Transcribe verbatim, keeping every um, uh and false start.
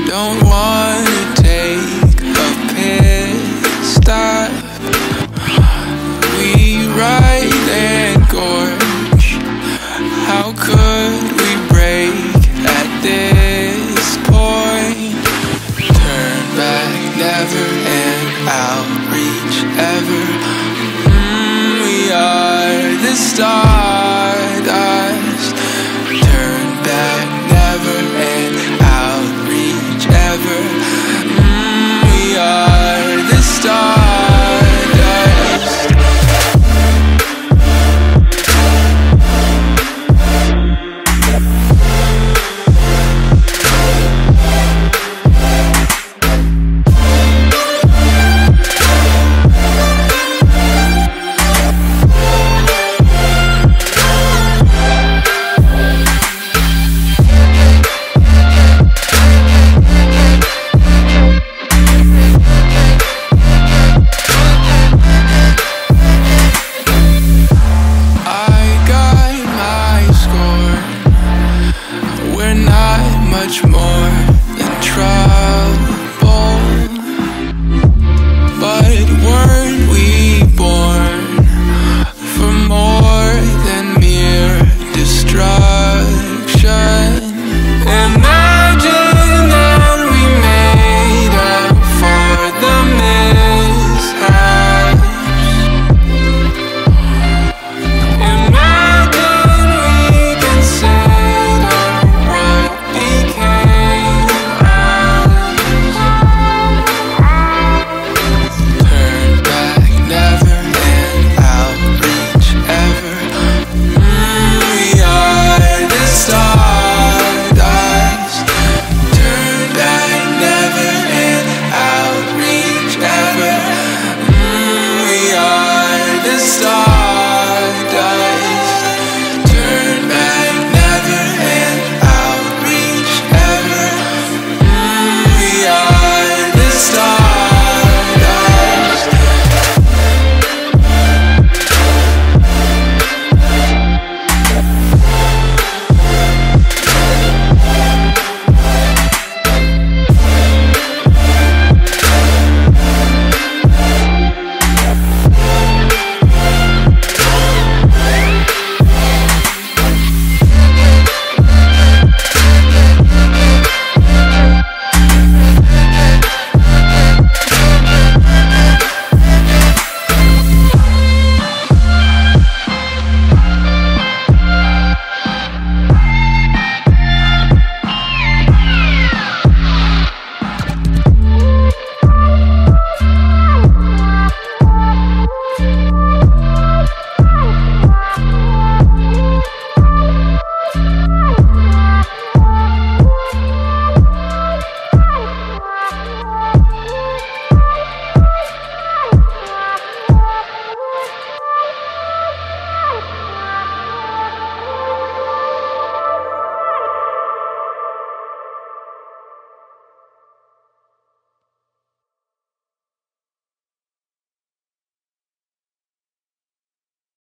don't wanna take a pit stop. We ride and gorge. How could we break at this point? Turn back never and outreach ever. Mm, we are the stardust. Turn back never and outreach ever. Mm, we are the stardust. Much more than try.